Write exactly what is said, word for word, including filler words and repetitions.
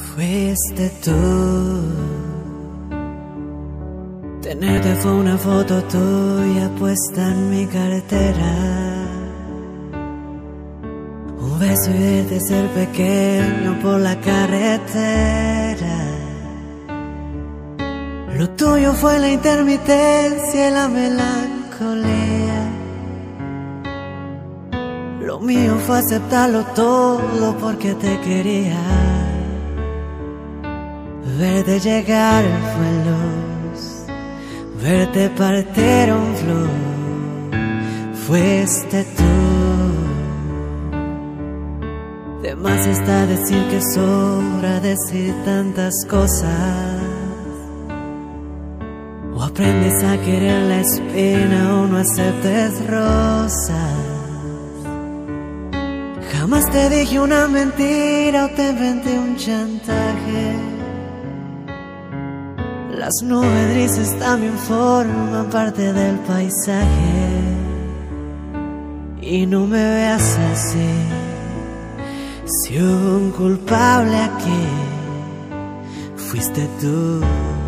Fuiste tú. Tenerte fue una foto tuya puesta en mi cartera. Un beso y verte ser pequeño por la carretera. Lo tuyo fue la intermitencia y la melancolía. Lo mío fue aceptarlo todo porque te quería. Verte llegar fue luz, verte partir un flor. Fuiste tú. De más está decir que sobra decir tantas cosas. O aprendes a querer la espina o no aceptes rosas. Jamás te dije una mentira o te inventé un chantaje. Las nubes grises también forman parte del paisaje. Y no me veas así. Si hubo un culpable aquí, fuiste tú.